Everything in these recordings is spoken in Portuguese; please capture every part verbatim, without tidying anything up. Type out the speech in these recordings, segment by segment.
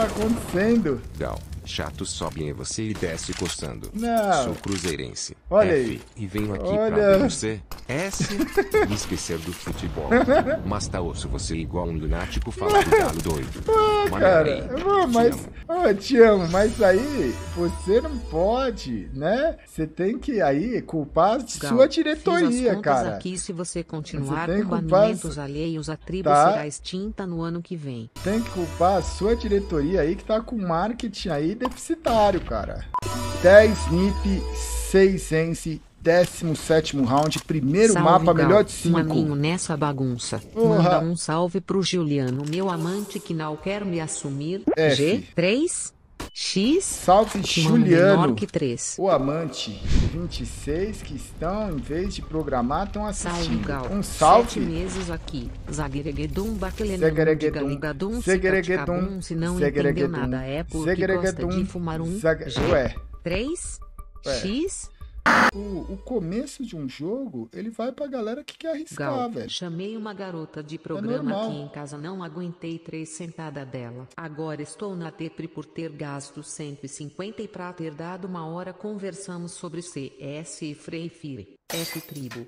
acontecendo? Gal, chato sobe em você e desce coçando. Não. Sou cruzeirense. Olha F, aí. e venho aqui Olha. pra ver você. S, me esquecer do futebol. Mas tá osso você igual um lunático fala do galo doido. Ah, Mano, cara, aí, ah, te mas amo. ah, te amo, mas aí você não pode, né? Você tem que aí culpar a Gal, sua fiz diretoria, as contas cara. aqui, se você continuar Você tem com que culpar banimentos as- alheios, a tribo Tá. será extinta no ano que vem. Tem que culpar a sua diretoria aí que tá com marketing aí deficitário, cara. dez N I P, seis Sense, décimo sétimo round, primeiro Salve, mapa, Gal, melhor de um aninho cinco. nessa bagunça. Porra. Manda um salve pro Juliano, meu amante que não quer me assumir. F. G três X Salve, te mamo Juliano. menor que três. O amante, vinte e seis que estão, em vez de programar, estão Salve, assistindo. Gal. Um Sete salve. meses aqui. Zagueregedum, baquelenum, Segreguedum, digaligadum, segreguedum, cicaticabum. Se não segreguedum, entendeu nada é porque gosta segreguedum, de fumar um. zague- G Ué, três Ué. X o, o começo de um jogo, ele vai pra galera que quer arriscar, Gal, velho. chamei uma garota de programa normal. aqui em casa, não aguentei três sentadas dela. Agora estou na depre por ter gasto cento e cinquenta e pra ter dado uma hora conversamos sobre C S e Free Fire. F tribo.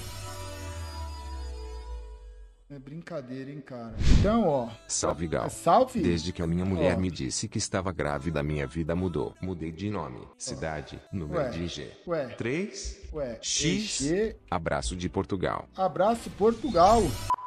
É brincadeira, hein, cara. Então, ó. Salve, Gal. Salve. Desde que a minha mulher Ó. me disse que estava grávida, minha vida mudou. Mudei de nome, cidade, número Ué. de G. Ué. três, Ué. X, E G, abraço de Portugal. abraço, Portugal.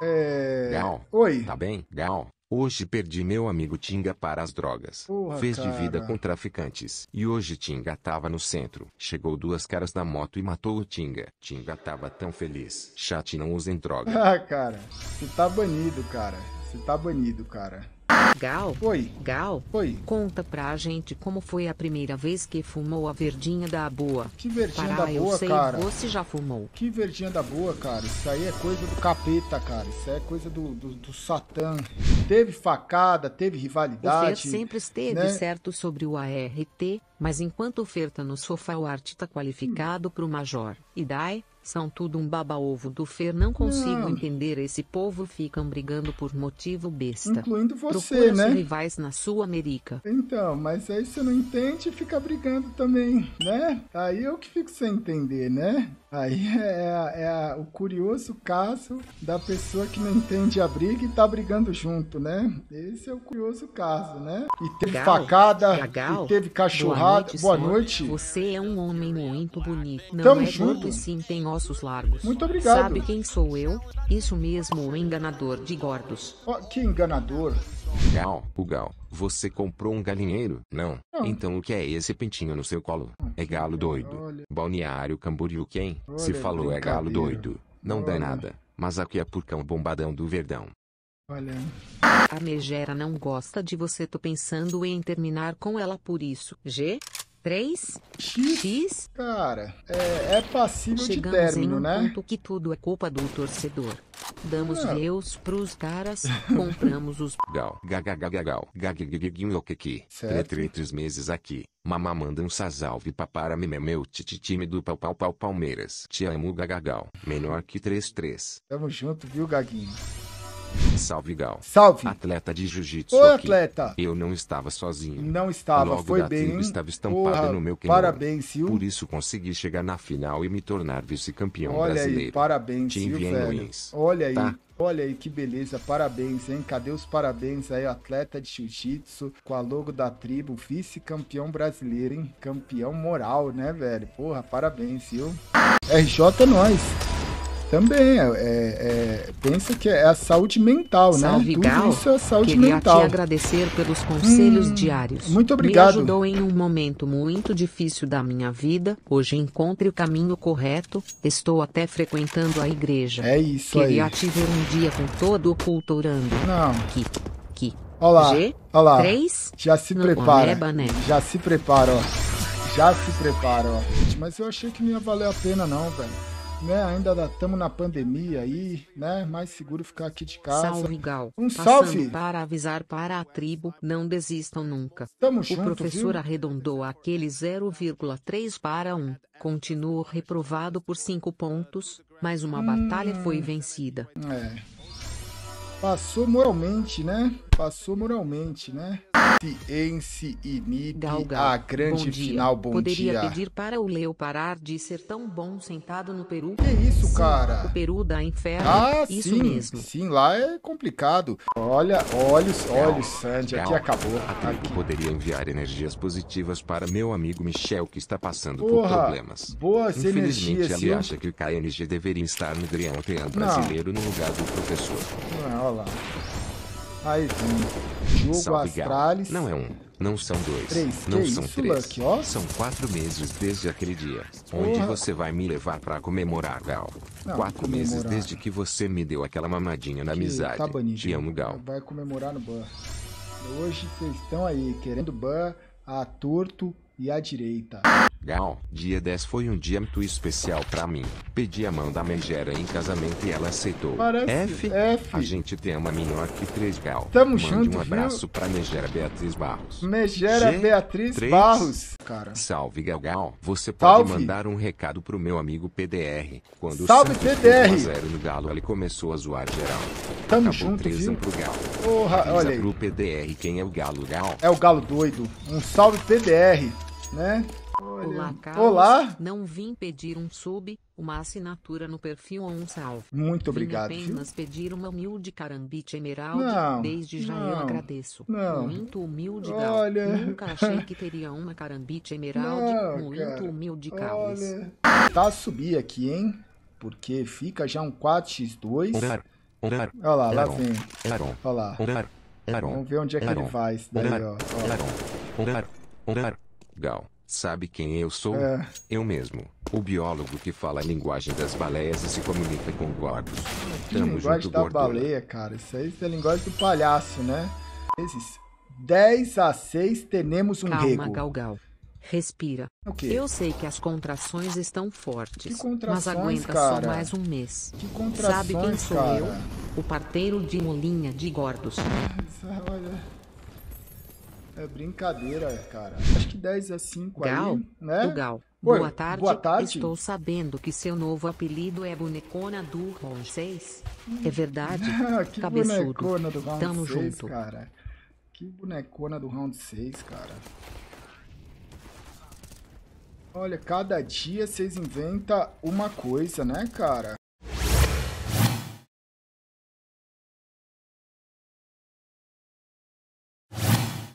É. Gal. Oi. Tá bem, Gal? Hoje perdi meu amigo Tinga para as drogas. Porra, Fez de vida cara. com traficantes. E hoje Tinga tava no centro. Chegou duas caras da moto e matou o Tinga. Tinga tava tão feliz. Chat, não usem droga. Ah, cara. Você tá banido, cara. Você tá banido, cara. Gal, Oi. Gal, Oi. conta pra gente como foi a primeira vez que fumou a verdinha da boa. Que verdinha Para da eu boa, sei, cara. você já fumou. Que verdinha da boa, cara. Isso aí é coisa do capeta, cara. Isso aí é coisa do, do, do Satã. Teve facada, teve O Fer rivalidade. sempre esteve né? certo sobre o A R T, mas enquanto o Fer tá no sofá, o Art tá qualificado pro Major. E Dai, são tudo um baba-ovo do Fer, não consigo Não. entender, esse povo ficam brigando por motivo besta. Incluindo você, Procura né? seus rivais na Sul-América. Então, mas aí você não entende e fica brigando também, né? Aí eu que fico sem entender, né? Aí é, a- é a- o curioso caso da pessoa que não entende a briga e tá brigando junto, né? Esse é o curioso caso, né? E teve Gal, facada, Gal, e teve cachorrada. Boa senhor. noite. Você é um homem muito bonito. Não Tamo é junto. gordo e sim tem ossos largos. Muito obrigado. Sabe quem sou eu? Isso mesmo, o enganador de gordos. Ó, que enganador. Gal, o Gal, você comprou um galinheiro? Não. Não. Então o que é esse pintinho no seu colo? É galo doido. Olha. Balneário Camboriú quem? Se Olha, falou é galo brincadeira. doido. Não dá Olha. nada. Mas aqui é porcão bombadão do Verdão. Olha. A megera não gosta de você, tô pensando em terminar com ela por isso. G três X, X cara, é, é passível de Chegamos em término, um né? ponto que tudo é culpa do torcedor. Damos Não. views pros caras, compramos os Gal, gagagagagal, gagagiguinho que. Certo. Três três meses aqui. Mamá manda um salve pa para mim, meu titi time do pau pau pau Palmeiras. Te amo, gagagal. Menor que três três. Tamo junto, viu, Gaguinho? Salve, Gal. Salve. Atleta de jiu-jitsu Ô, aqui. atleta. Eu não estava sozinho. Não estava, Logo foi da bem. tribo estava estampada Porra, no meu kimono. parabéns, viu? Por isso consegui chegar na final e me tornar vice-campeão Olha brasileiro. aí, parabéns, Te viu, enviei velho? wins. Olha aí, Tá? olha aí que beleza, parabéns, hein? Cadê os parabéns aí, atleta de jiu-jitsu, com a logo da tribo, vice-campeão brasileiro, hein? Campeão moral, né, velho? Porra, parabéns, viu? R J é nós. Também, é, é- é- pensa que é a saúde mental, Salve, né? Tudo Gal. isso é saúde Queria mental. te agradecer pelos conselhos Hum, diários. muito obrigado. Me ajudou em um momento muito difícil da minha vida. Hoje encontre o caminho correto. Estou até frequentando a igreja. É isso aí. Queria te ver um dia com todo o culto orando. Não, Que, que. olha lá, G olha lá. três Já se Não, prepara. Ameba, né? Já se prepara, ó. Já se prepara, ó. Mas eu achei que não ia valer a pena, não, velho. Né? Ainda estamos na pandemia aí, né? Mais seguro ficar aqui de casa. Salve, Gal. Um Passando salve. para avisar para a tribo, não desistam nunca. Tamo O junto, professor viu? arredondou aquele zero vírgula três para um. Continuou reprovado por cinco pontos, mas uma batalha foi vencida. É. Passou moralmente, né? Passou moralmente, né? Ciência e Nip, Gal, Gal. a grande Bom dia. final, bom Poderia dia. pedir para o Leo parar de ser tão bom sentado no peru? Que isso, Sim, cara? o peru dá inferno, Ah, isso sim, mesmo. sim, lá é complicado. Olha, olha, olha o Sandy, aqui Gal, acabou. A tribo Aqui. poderia enviar energias positivas para meu amigo Michel, que está passando por Porra, problemas. boas Infelizmente, energias, ele viu? acha que o K N G deveria estar no Grião-Tean Não. brasileiro no lugar do professor. Ah, olha lá. Aí vem. Jogo Salve, Gal. Astralis. Não é um, não são dois, Três. não Que são isso, três. Lucky, ó? São quatro meses desde aquele dia. Onde Porra. você vai me levar pra comemorar, Gal? Não, quatro comemorar. meses desde que você me deu aquela mamadinha na Que amizade. Tá banido. Te amo, Gal. Vai comemorar no ban. Hoje vocês estão aí, querendo ban a torto e a direita. Gal, dia dez foi um dia muito especial pra mim. Pedi a mão da Megera em casamento e ela aceitou. Parece F, F. a gente tem uma menor que três, Gal. Tamo Mande junto, um abraço viu? pra Megera Beatriz Barros. Megera G, Beatriz três. Barros, cara. Salve, Gal, Gal. Você pode Salve. mandar um recado pro meu amigo P D R. Quando Salve, o Santos P D R. fez um a zero no Galo, ele começou a zoar geral. Tamo Acabou junto, três a um viu? pro Gal. Porra, Avisa olha aí. pro P D R quem é o Galo, Gal. É o Galo doido. Um salve P D R, né? Olha. Olá, Carlos. Olá. Não vim pedir um sub, uma assinatura no perfil ou um salve. Muito obrigado, Vim viu? apenas pedir uma humilde carambite emerald. Não, Desde já não, eu agradeço. não. Muito humilde, Gal. Olha. Nunca achei que teria uma carambite emerald. Não, Muito cara. humilde, Carlos. Olha. Tá a subir aqui, hein? Porque fica já um quatro por dois. Orar, orar, Olha lá, lá Aaron, vem. Aaron, Olha lá. orar, Aaron. Vamos ver onde é que ele Aaron, vai. Isso daí, orar, ó. ó. Aaron, orar, orar. Gal, sabe quem eu sou? É. Eu mesmo, o biólogo que fala a linguagem das baleias e se comunica com gordos. Que Tamo linguagem junto, da gordura. baleia, cara. Isso aí é a linguagem do palhaço, né? Esses dez a seis temos um Calma, rego. Gal, Gal. Respira. O quê? Eu sei que as contrações estão fortes, Que contrações, mas aguenta cara? só mais um mês. Que contrações, Sabe quem sou cara? eu? O parteiro de molinha de gordos. Isso, olha. É brincadeira, cara. Acho que dez a cinco Gal, aí, né? do Gal. Oi, Boa tarde. boa tarde. Estou sabendo que seu novo apelido é Bonecona do Round seis. É verdade? que Cabeçudo. bonecona do round Tamo seis, junto. cara. Que bonecona do round seis, cara. Olha, cada dia vocês inventam uma coisa, né, cara?